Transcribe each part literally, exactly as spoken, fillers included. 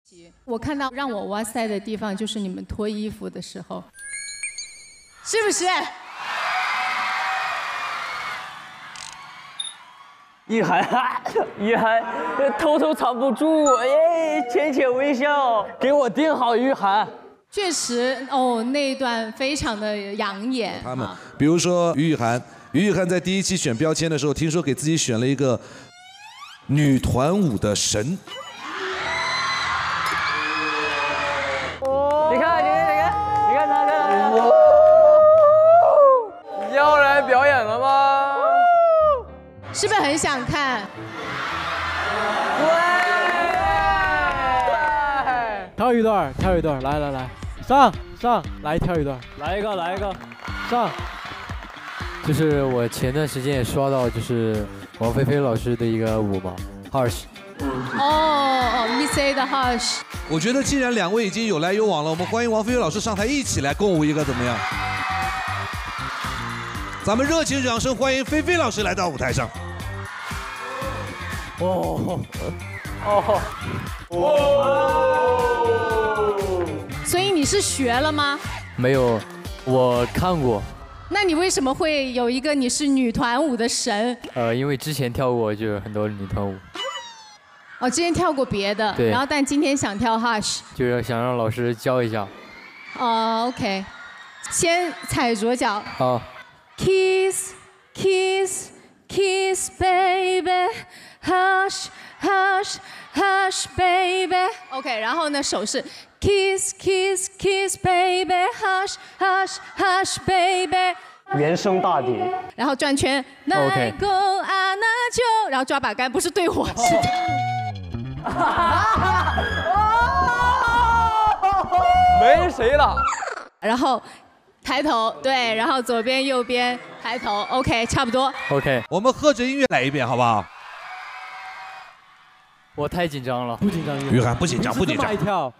我看到让我哇塞的地方就是你们脱衣服的时候，是不是？ 雨涵，雨涵偷偷藏不住，哎，浅浅微笑，给我盯好雨涵。 确实哦，那一段非常的养眼。 他们，比如说于雨涵，于雨涵在第一期选标签的时候，听说给自己选了一个女团舞的神。 你看，你看，你看，你看他，看他，要来表演了吗？ 是不是很想看？ 对， 跳一段，跳一段，来来来，上上来跳一段， 来一个，来一个， 上。 就是我前段时间也刷到，就是王菲菲老师的一个舞嘛 ，Hush。 哦哦 ，Miss A 的 Hush。 我觉得既然两位已经有来有往了，我们欢迎王菲菲老师上台一起来共舞一个，怎么样？咱们热情掌声欢迎菲菲老师来到舞台上。 哦哦哦！所以你是学了吗？ 没有，我看过。 那你为什么会有一个你是女团舞的神？ 呃，因为之前跳过就有很多女团舞。 哦，之前跳过别的， 对。 然后但今天想跳 Hush。 就是想让老师教一下。 哦 ，OK， 先踩左脚。 好。 Kiss, kiss, kiss, baby, hush, hush, hush, baby. OK， 然后呢，手是 kiss, kiss, kiss, baby, hush, hush, hush, baby. 原声大碟。 然后转圈 ，OK。 Go on a jo， 然后抓把杆，不是对我，是。 没谁了。 然后。抬头，对，然后左边右边抬头 ，OK， 差不多。 OK， 我们和着音乐来一遍，好不好？ 我太紧张了， 不紧张。 于涵不紧张，不紧张。 跳。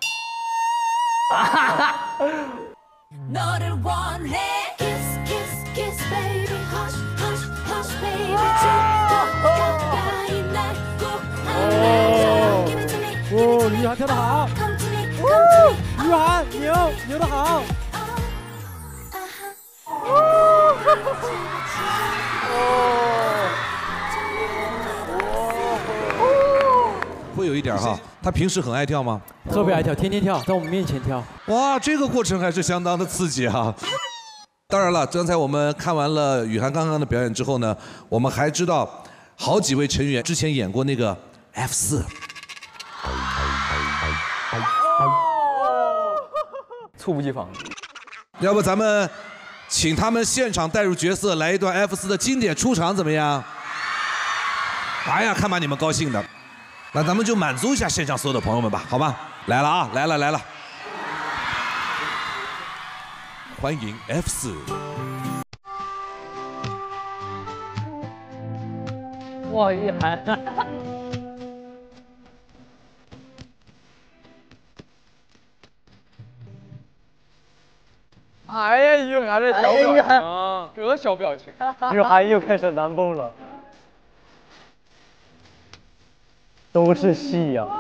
哦，于涵跳得好。于涵牛牛得好。 会有一点哈，他平时很爱跳吗？ 特别爱跳，天天跳，在我们面前跳。 哇，这个过程还是相当的刺激哈。当然了，刚才我们看完了雨涵刚刚的表演之后呢，我们还知道好几位成员之前演过那个 F 四。 猝不及防。 要不咱们请他们现场带入角色，来一段 F 四的经典出场，怎么样？哎呀，看把你们高兴的。那咱们就满足一下现场所有的朋友们吧，好吧？来了啊，来了来了，欢迎 F 四。 哇，一涵。哎呀，雨涵这小表情，这小表情，雨涵又开始难蹦了。都是戏呀！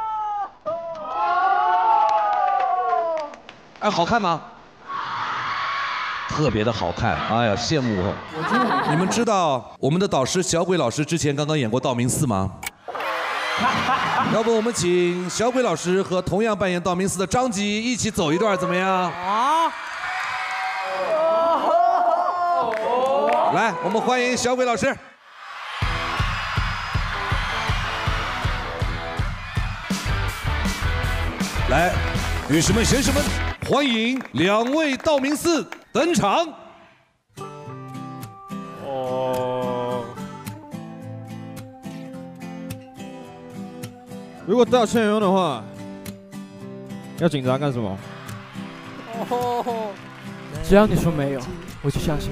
哎，好看吗？特别的好看，哎呀，羡慕哦！你们知道我们的导师小鬼老师之前刚刚演过《道明寺》吗？要不我们请小鬼老师和同样扮演道明寺的张吉一起走一段，怎么样？ 啊！ 来，我们欢迎小鬼老师。来，女士们、先生们，欢迎两位道明寺登场。 哦。如果到现用的话，要紧张干什么？哦。只要你说没有，我就相信。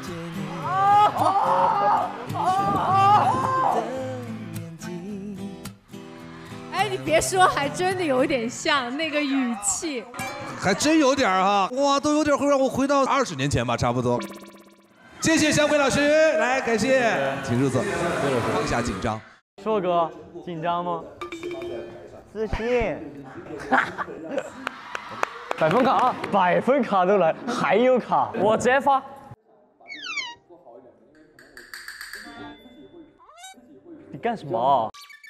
哎，你别说，还真的有点像那个语气， 还真有点哈，哇，都有点会让我回到二十年前吧，差不多。谢谢小鬼老师，来感谢，请入座，放下紧张。 硕哥，紧张吗？自信。 百分卡，百分卡都来，还有卡，我直接发。你干什么啊？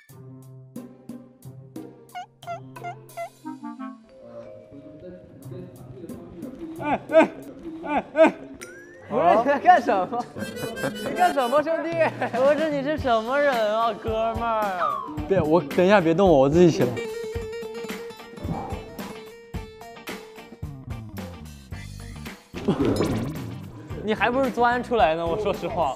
哎哎哎哎！不是你在干什么？你干什么，兄弟？不是你是什么人啊，哥们儿？别，我等一下别动我，我自己起来。你还不是钻出来呢？我说实话。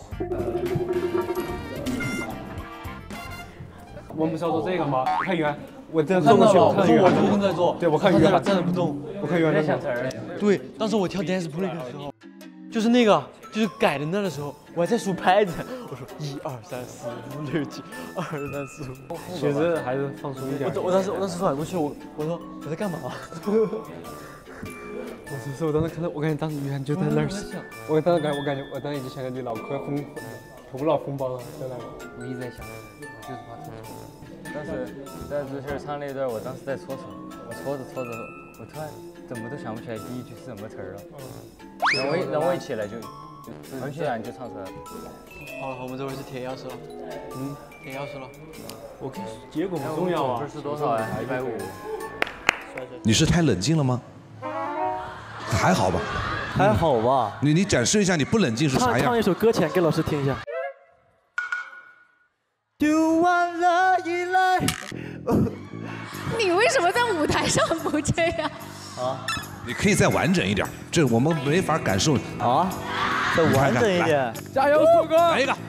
我们是要做这个吗？看圆，我这样看到了， 我看圆， 我就正在做。 对，我看圆， 站着不动， 我看圆在小词儿。 对，当时我跳 dance break 的时候，就是那个，就是改的那的时候，我还在数拍子，我说一二三四五六七，二三四五。 其实还是放松一点。 我我当时我当时转过去，我我说我在干嘛？ 我只是我当时看到，我感觉当时圆就在那儿想，我当时感我感觉我当时已经想着你脑壳风头脑风暴了，在那里。 我一直在想，就是怕错。当时在这事唱那段，我当时在搓手，我搓着搓着，我突然怎么都想不起来第一句是什么词儿了。然后我一然后我一起来就就很自然就唱出来了。 好了，我们这会是铁钥匙了。嗯，铁钥匙了。 我看结果不重要啊。 分是多少呀？一百五。 你是太冷静了吗？还好吧， 还好吧。 你你展示一下你不冷静是啥样？ 唱一首歌前给老师听一下。 丢完了依赖。 你为什么在舞台上不这样？ 啊？ 你可以再完整一点，这我们没法感受。 啊？再完整一点。 加油，苏哥！ 来一个。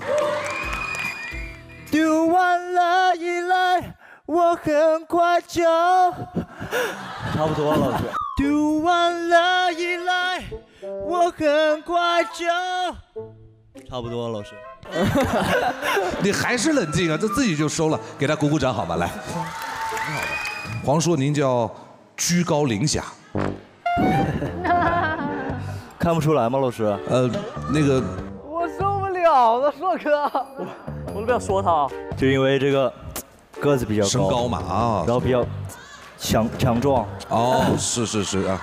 丢完了依赖，我很快就。差不多了，老师。丢完了依赖，我很快就。差不多了，老师。 你还是冷静啊，这自己就收了，给他鼓鼓掌好吗？来，挺好的。黄叔，您叫居高临下。 看不出来吗，老师？ 呃，那个。 我受不了了，硕哥，我我都不要说他。 就因为这个个子比较高， 身高嘛啊， 然后比较强强壮。 哦，是是是啊。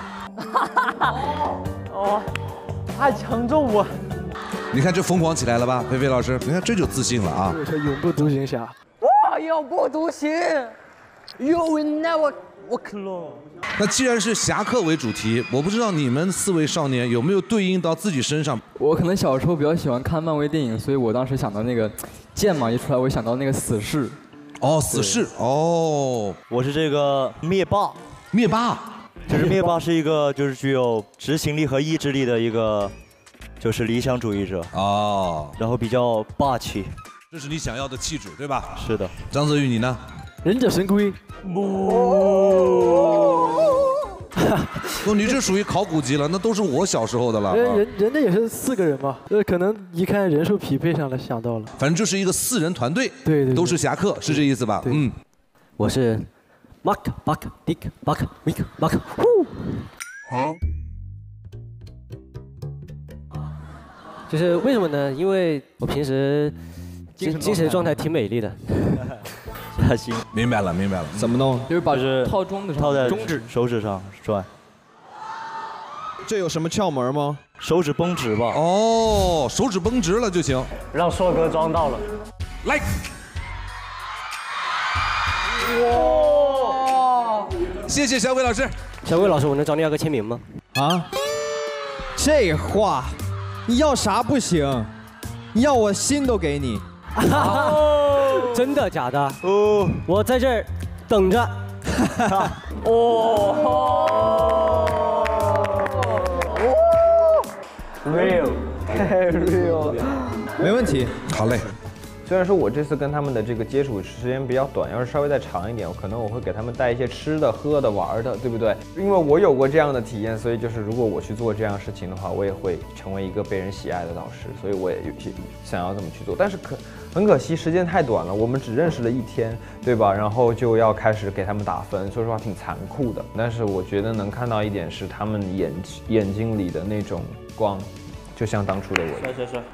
哦，太强壮我。 你看这疯狂起来了吧，菲菲老师，你看这就自信了啊！ 这是永不独行侠。 我永不独行 ，You will never walk alone。 那既然是侠客为主题，我不知道你们四位少年有没有对应到自己身上。 我可能小时候比较喜欢看漫威电影，所以我当时想到那个剑嘛一出来，我想到那个死侍。 哦，死侍哦， 我是这个灭霸。 灭霸， 就是灭霸是一个就是具有执行力和意志力的一个。就是理想主义者哦， 然后比较霸气， 这是你想要的气质，对吧？ 是的。 张泽宇，你呢？ 忍者神龟。 哦，你这属于考古级了，那都是我小时候的了。 人人家也是四个人嘛，呃，可能一看人数匹配上了，想到了。 反正就是一个四人团队， 对对， 都是侠客，是这意思吧？嗯。 我是 Mark Mark Dick Mark Mick Mark。好。就是为什么呢？因为我平时精精神状态挺美丽的。 还行， 明白了，明白了。 怎么弄？ 就是把就是套中指上， 套在中指手指上转。 这有什么窍门吗？ 手指绷直吧。 哦，手指绷直了就行。 让硕哥装到了。 来。 哇！ 谢谢小伟老师。 小伟老师，我能找你要个签名吗？ 啊？这话。你要啥不行？你要我心都给你。 真的假的？哦，我在这儿等着。 哦 ，real， 太 real 了。 没问题， 好嘞。 虽然说我这次跟他们的这个接触时间比较短，要是稍微再长一点，可能我会给他们带一些吃的、喝的、玩的，对不对？因为我有过这样的体验，所以就是如果我去做这样的事情的话，我也会成为一个被人喜爱的导师，所以我也想要这么去做。但是可很可惜，时间太短了，我们只认识了一天，对吧？然后就要开始给他们打分，说实话挺残酷的。但是我觉得能看到一点是他们眼眼睛里的那种光，就像当初的我。 帅帅帅！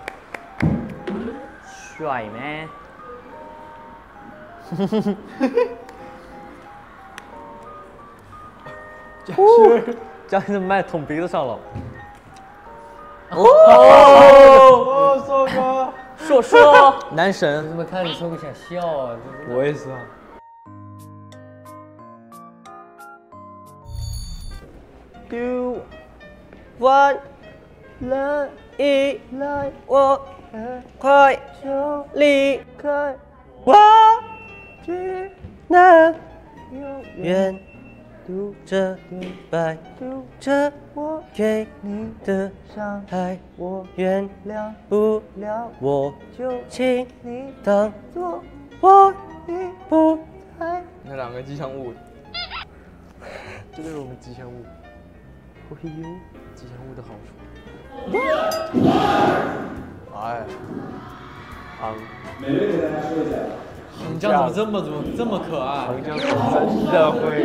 帅吗？ 是将你的麦捅鼻子上了。 哦， 哦，硕哥， 硕硕， 男神。 怎么看你说不想笑啊？ 我也是啊。 丢完了一来，我很快就离开，我只能永远读着对白，读着我给你的伤害，我原谅不了我，就请你当作我已不在。 那两个吉祥物， 这就是我们吉祥物。会有吉祥物的好处。哎，杭。 美美给大家说一下。杭酱怎么这么这么这么可爱？ 杭酱真的会。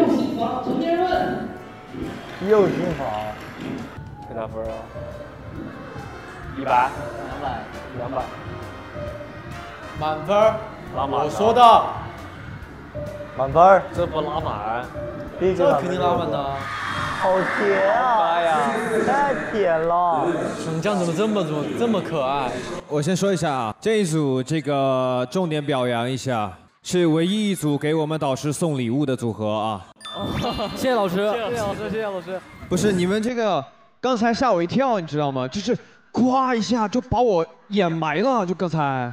又新房。多大分啊？一百。 两百。 两百。 满分。 拉满。 我说的。 满分。 这不拉满？ 这肯定拉满的。 好甜啊！哎呀，太甜了！ 杭酱怎么这么这么这么可爱？我先说一下啊，这一组这个重点表扬一下，是唯一一组给我们导师送礼物的组合啊！ 谢谢老师， 谢谢老师，谢谢老师。 不是你们这个刚才吓我一跳，你知道吗？就是呱一下就把我掩埋了，就刚才。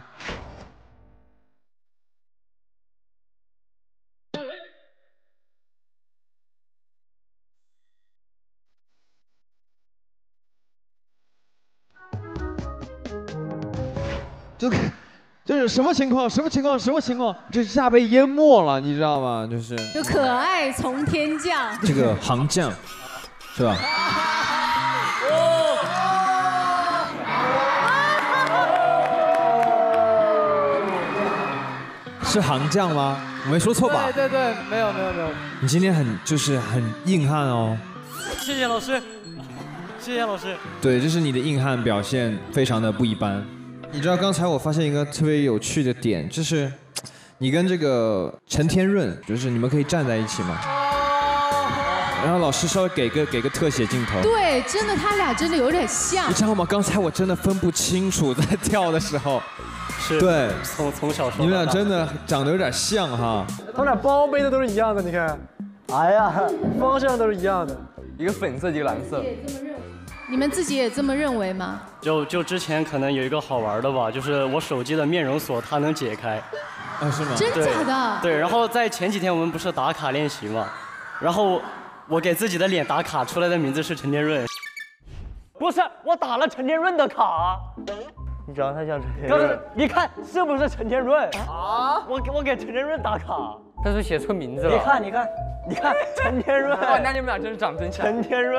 就就是什么情况？什么情况？什么情况？这下被淹没了，你知道吗？就是。 就可爱从天降。 这个杭酱，是吧？是杭酱吗？我没说错吧？ 对对对，没有没有没有。 你今天很就是很硬汉哦。 谢谢老师，谢谢老师。 对，就是你的硬汉表现非常的不一般。你知道刚才我发现一个特别有趣的点，就是你跟这个陈天润，就是你们可以站在一起吗？然后老师稍微给个给个特写镜头。 对，真的他俩真的有点像。 你知道吗？刚才我真的分不清楚在跳的时候。 是。 对。 从从小说。 你们俩真的长得有点像哈。 他们俩包背的都是一样的，你看。哎呀，方向都是一样的， 一个粉色，一个蓝色。 你们自己也这么认为吗？ 就就之前可能有一个好玩的吧，就是我手机的面容锁它能解开。 啊，是吗？ 真假的？ 对，然后在前几天我们不是打卡练习嘛，然后我给自己的脸打卡出来的名字是陈天润。不是，我打了陈天润的卡。 你长得太像陈天润。 你看是不是陈天润？啊！我给我给陈天润打卡。 他是写错名字了。 你看，你看，你看，陈天润。 哇，那你们俩真是长真像。 陈天润。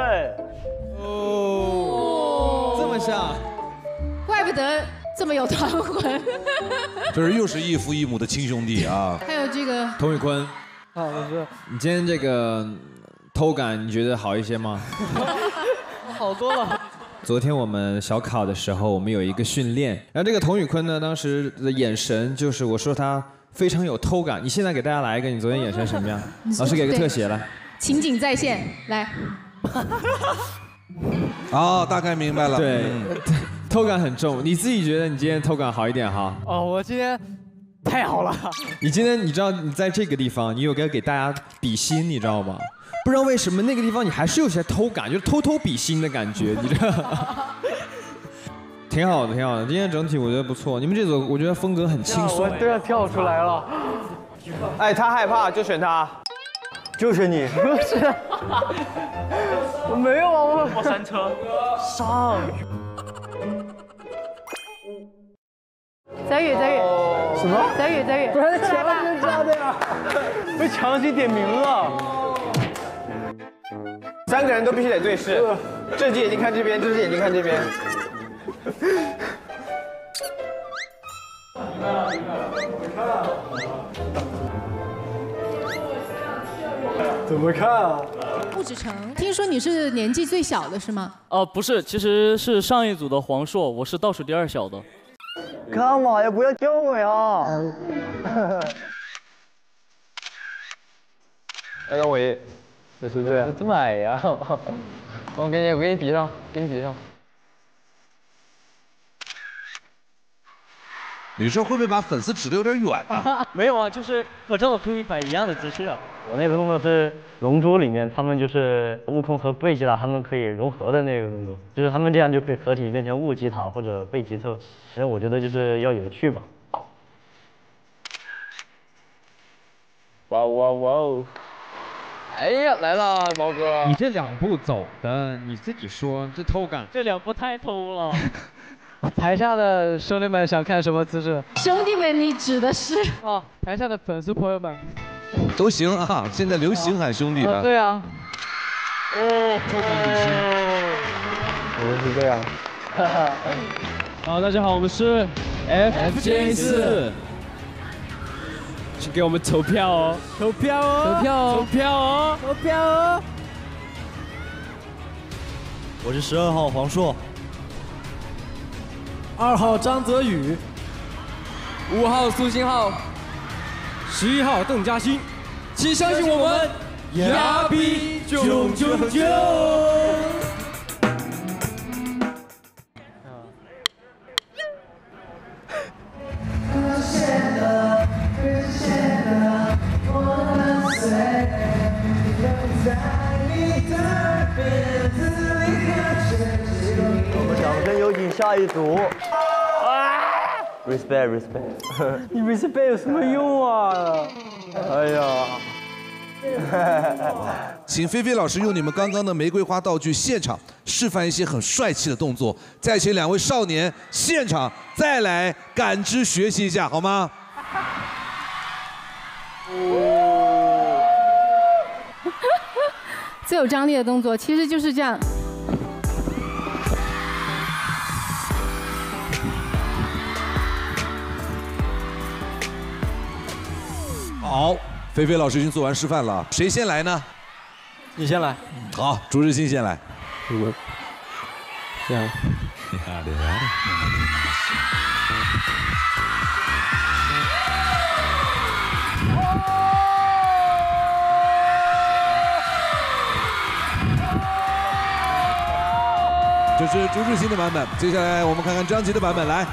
哦，这么像， 怪不得这么有团魂。 这是又是异父异母的亲兄弟啊！ 还有这个童宇坤， 啊，老师， 你今天这个偷感你觉得好一些吗？ 好多了。 昨天我们小考的时候，我们有一个训练，然后这个童宇坤呢，当时的眼神就是我说他非常有偷感。你现在给大家来一个，你昨天眼神什么样？老师给个特写来。 情景再现，来。 哦，大概明白了。 对，偷感很重。你自己觉得你今天偷感好一点哈？ 哦，我今天太好了。 你今天你知道你在这个地方，你有该给大家比心，你知道吗？不知道为什么那个地方你还是有些偷感，就是偷偷比心的感觉，你知道？挺好的，挺好的。今天整体我觉得不错。你们这组我觉得风格很轻松。 我都要跳出来了。 哎，他害怕就选他。 就是你。不是。我没有啊，我我山车上。 泽宇，泽宇。 什么？ 泽宇，泽宇。 不是强行加的呀，被强行点名了。 三个人都必须得对视，这只眼睛看这边，这只眼睛看这边。 怎么看啊？ 不止成，听说你是年纪最小的是吗？ 哦、呃，不是，其实是上一组的黄硕，我是倒数第二小的。 干嘛呀？不要叫我呀！ 来，让我爷， 这是这样，这么矮呀！我给你，我给你比上，给你比上。 女生会不会把粉丝指得有点远啊？ 没有啊，就是和这种可以摆一样的姿势啊。我那个动作是《龙珠》里面他们就是悟空和贝吉塔他们可以融合的那个动作，就是他们这样就可以合体变成悟吉塔或者贝吉特。其实我觉得就是要有趣吧。 哇哇哇哦！哎呀，来了，毛哥。 你这两步走的，你自己说这偷感。 这两步太偷了。 台下的兄弟们想看什么姿势？ 兄弟们，你指的是？ 哦，台下的粉丝朋友们。 都行啊，现在流行喊兄弟了。 啊对啊。 哦，我们是这样。 好，大家好，我们是 F J 四，请给我们投票哦， 投票哦， 投票哦， 投票哦， 投票哦。我是十二号黄硕。二号张泽宇， 五号苏星浩， 十一号邓嘉欣， 请相信我们， 亚比囧囧囧。 我们掌声有请下一组。Respect, respect。你 respect 有什么用啊？哎呀！ 请菲菲老师用你们刚刚的玫瑰花道具现场示范一些很帅气的动作，再请两位少年现场再来感知学习一下，好吗？ 最有张力的动作其实就是这样。 好，菲菲老师已经做完示范了，谁先来呢？ 你先来。 好，朱志新先来。 我这样。 这是朱志新的版本，接下来我们看看张琪的版本，来。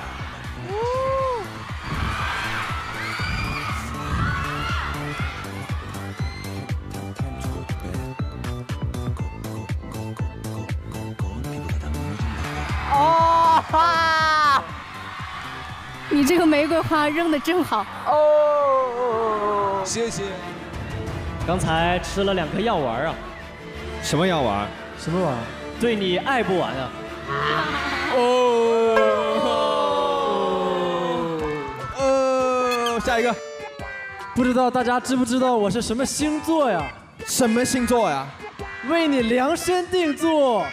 哦哈！你这个玫瑰花扔得真好。 哦， 谢谢。 刚才吃了两颗药丸啊。 什么药丸？ 什么丸？对你爱不完啊。 哦。呃，下一个。 不知道大家知不知道我是什么星座呀？ 什么星座呀？ 为你量身定做。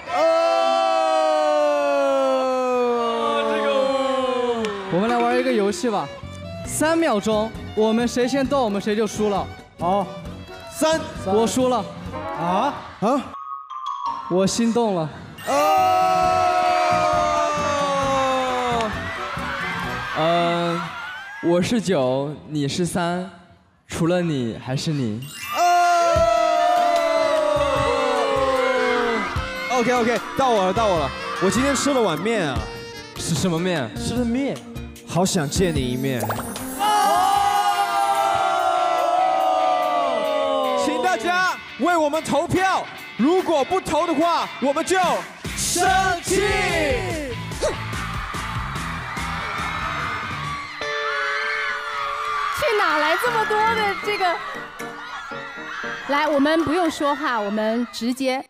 我们来玩一个游戏吧，三秒钟，我们谁先动，我们谁就输了。 好， 三， 我输了。 啊啊！ 我心动了。 哦。嗯，我是九，你是三，除了你还是你。 哦。OK OK， 到我了，到我了。我今天吃了碗面啊。 是什么面？ 吃的面。 好想见你一面。请大家为我们投票，如果不投的话，我们就生气。 去哪来这么多的这个？来，我们不用说话，我们直接。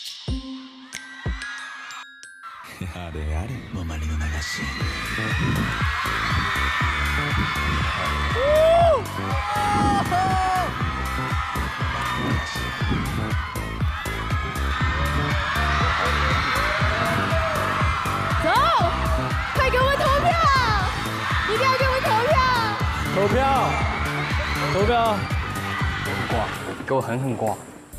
走，快给我们投票！一定要给我们投票！ 投票，投票，刮，给我狠狠刮！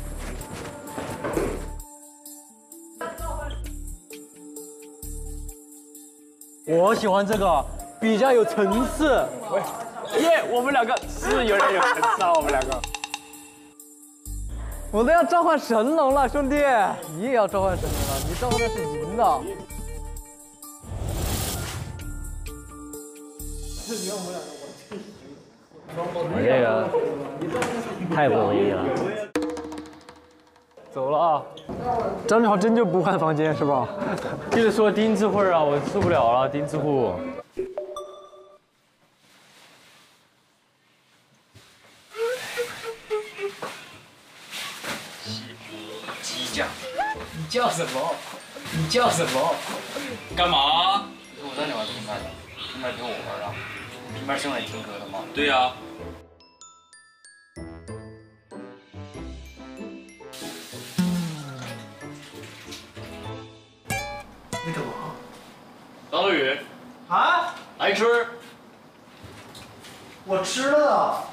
我喜欢这个，比较有层次。耶，我们两个是有点有层次啊，我们两个。 我都要召唤神龙了，兄弟，你也要召唤神龙了，你召唤的是银的。 我这个太不容易了。 走了啊！张志豪真就不换房间是吧？ 就是说钉子户啊，我受不了了，钉子户。 鸡叫，你叫什么？你叫什么？干嘛？我让你玩平板的，平板陪我玩啊。平板是用来听歌的吗？对呀、啊。 你干嘛？ 张乐宇。 啊？ 来吃。 我吃了。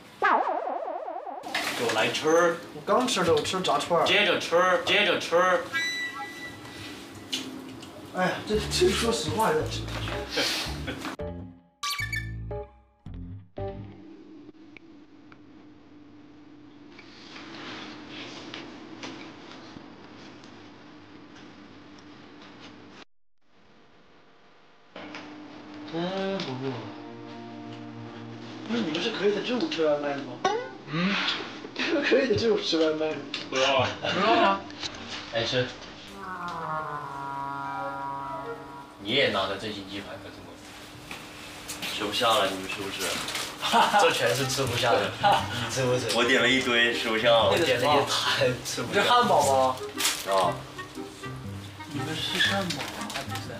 给我来吃。 我刚吃的，我吃炸串。 接着吃，接着吃。 哎呀，这这说实话有点吃。真不错。不是你们是可以在这种吃外卖的吗？嗯。可以在这种吃外卖的。 不要啊！不要啊！来吃。你也拿着这斤鸡排干什么？吃不下了，你们是不是？这全是吃不下的，你吃不吃？我点了一堆，吃不下了。我点了一摊，吃不下。 不是汉堡吗？ 啊。 你们是汉堡吗？不是。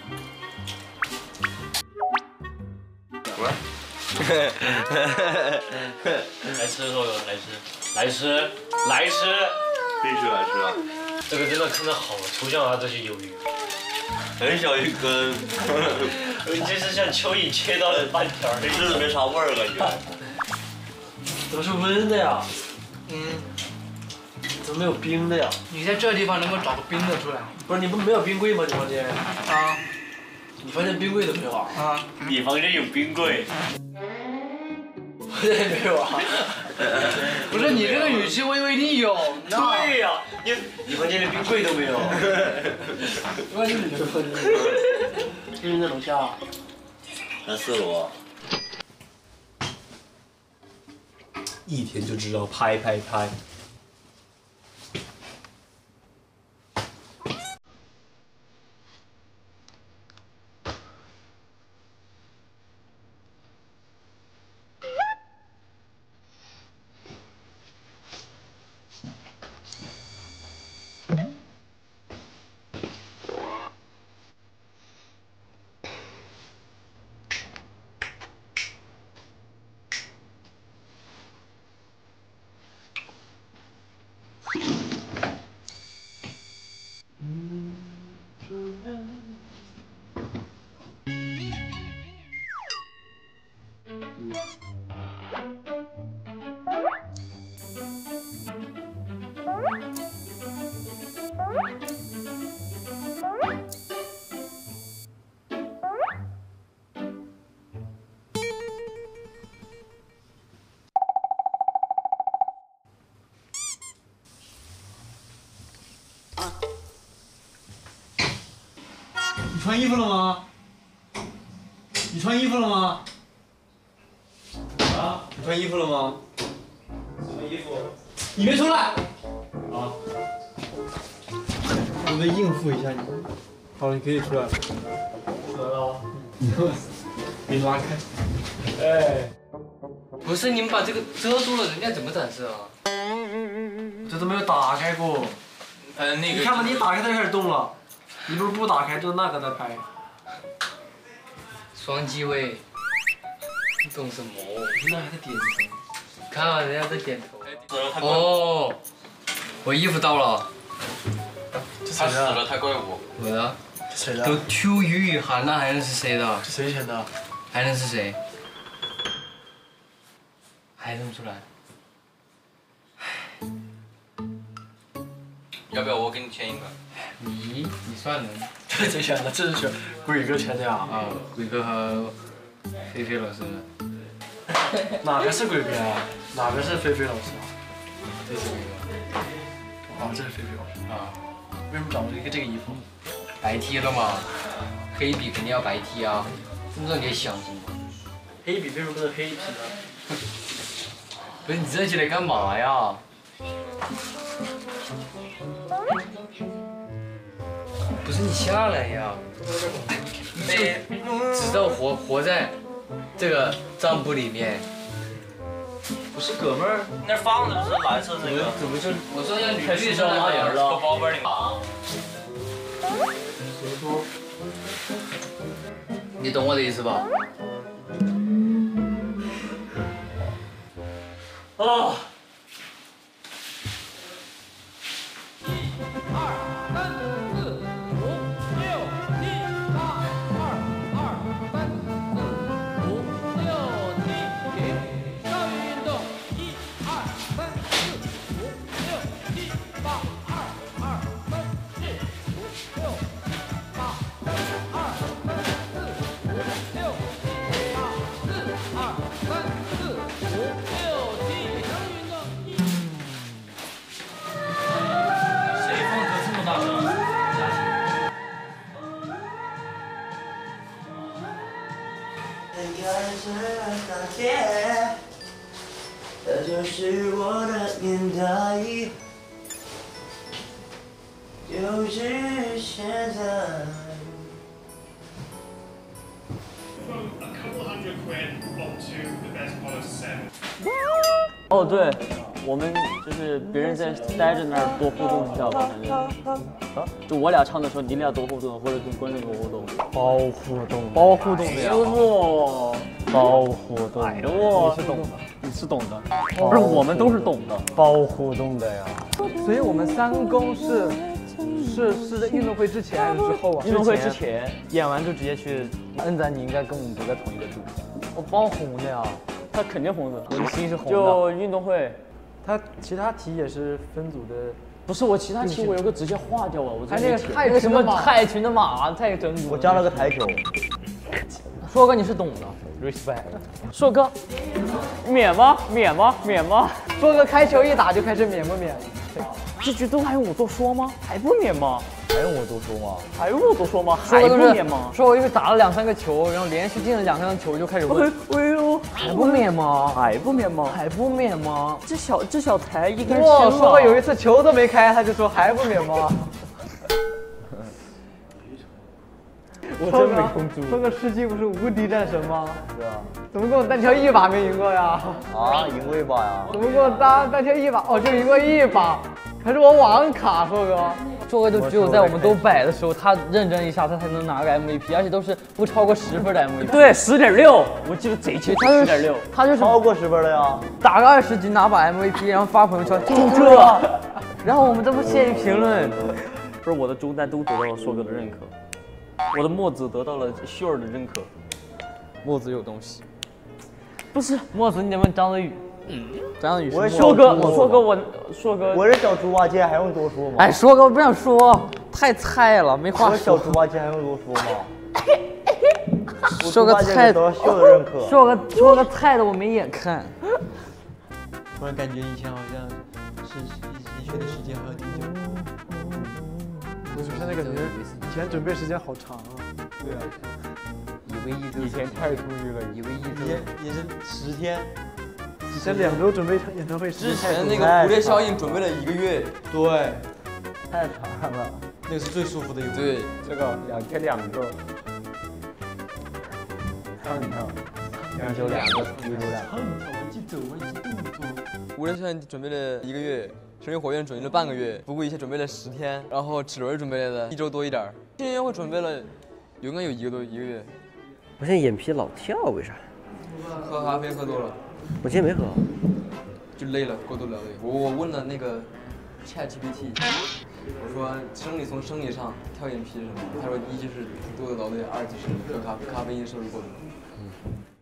不是。来吃肉肉，来吃，来吃，来吃，必须来吃啊！这个真的看着好抽象啊，这些鱿鱼。很小一根，就是像蚯蚓切到了半条，吃着没啥味儿感觉。 都是温的呀。嗯。怎么没有冰的呀？ 你在这地方能够找个冰的出来？ 不是你不没有冰柜吗？你房间？啊。你房间冰柜都没有啊？ 啊。 你房间有冰柜？ 房间没有啊？ 不是你这个语气，我以为你有。 对呀，你你房间连冰柜都没有。 关键你这房间。就是在楼下。 在四楼。 一天就知道拍拍拍。你穿衣服了吗？你穿衣服了吗？啊？你穿衣服了吗？什么衣服？你别出来！啊！我得应付一下你。好了，你可以出来了。出来了。给你拉开。哎。 不是你们把这个遮住了，人家怎么展示啊？ 这都没有打开过。 呃，那个。 你看吧，你打开它就开始动了。你不是不打开，就那个在拍。 双机位。你懂什么？ 那还在点头。 看啊，人家在点头。哦，我衣服到了。 他死了，他怪我。 我的。 这谁的？ 都 Q 雨雨涵了，还能是谁的？ 这谁选的？ 还能是谁？还认不出来。 要不要我给你签一个？ 你你算能？ 这谁选的？这是选鬼哥签的呀？ 啊，鬼哥和菲菲老师。 哪个是鬼哥啊？哪个是菲菲老师啊？ 这是鬼哥。 哦，这是飞镖啊。为什么找了一个这个衣服？ 白 T 了吗？黑笔肯定要白 T 啊，这么你想什么？ 黑笔为什么不是黑 T 呢？ 不是你这起来干嘛呀？不是你下来呀！得知道活活在这个账簿里面。 不是哥们儿，那放的是蓝色那个， 怎么就我说要绿绿色拉人了，包包里啊。 你懂我的意思吧？ 啊！ 这就是我的年代，就是现在。 哦，对，我们就是别人在待着那儿多互动一下吧，反正。啊，就我俩唱的时候，你俩多互动，或者跟观众多互动。包互动，包互动的呀。哇，包互动。哎呦，你是懂的，你是懂的，不是我们都是懂的。包互动的呀。 所以我们三公是是是在运动会之前还是之后啊？ 运动会之前， 演完就直接去。恩仔，你应该跟我们不在同一个组。我包红的呀。 他肯定红的， 我的心是红的。 就运动会， 他其他题也是分组的。 不是我其他题我有个直接划掉了，我还那个太群什么太群的马太真。 我加了个台球。 硕哥你是懂的 ，respect。 硕哥，免吗？免吗？免吗？ 硕哥开球一打就开始免不免？ 这局都还用我多说吗？还不免吗？ 还用我多说吗？ 还用我多说吗？还不免吗？ 说我因为打了两三个球，然后连续进了两三个球就开始问。 哎呦， 还不免吗？ 还不免吗？ 还不免吗？ 这小这小台一根哇，说过有一次球都没开，他就说还不免吗？我真没空注。说个吃鸡不是无敌战神吗？ 是啊。 怎么跟我单挑一把没赢过呀？ 啊，赢过一把呀。 怎么跟我单单挑一把？哦，就赢过一把。可是我网卡，硕哥，硕哥就只有在我们都摆的时候，他认真一下，他才能拿个 M V P， 而且都是不超过十分的 M V P。 对，十点六，我记得贼清楚，十点六， 他就是超过十分了呀。 打个二十级拿把 M V P， 然后发朋友圈，就这，然后我们都不屑于评论。 不是我的中单都得到了硕哥的认可，我的墨子得到了秀儿的认可。 墨子有东西， 不是墨子，你得问张泽宇。张泽宇， 我硕哥，硕哥，我硕哥， 我是小猪八戒，还用多说吗？ 哎，硕哥，我不想说，太菜了，没话说。 我是小猪八戒，还用多说吗？ 硕哥菜得到秀的认可。 硕哥，硕哥菜的我没眼看。 突然感觉以前好像是以前学的时间还要挺久。 就是那个人以前准备时间好长啊。 对啊。 以为一周。 以前太充裕了。 以为一周。 也是十天。 以前两周准备场演唱会， 之前那个蝴蝶效应准备了一个月，对， 太长了， 那个是最舒服的一回。 对，这个两天两个，唱一唱， 两周两个，一周两个。 唱一唱，我记走，我记动作。 蝴蝶效应准备了一个月，神秘火焰准备了半个月，不顾一切准备了十天，然后齿轮准备了一周多一点，新音乐会准备了，应该有一个多一个月。 我现在眼皮老跳，为啥？ 喝咖啡喝多了。 我今天没喝， 就累了，过度了累。我我问了那个 Chat G P T， 我说生理从生理上跳眼皮是什么？他说一就是过度劳累，二就是喝咖啡咖啡因摄入过多。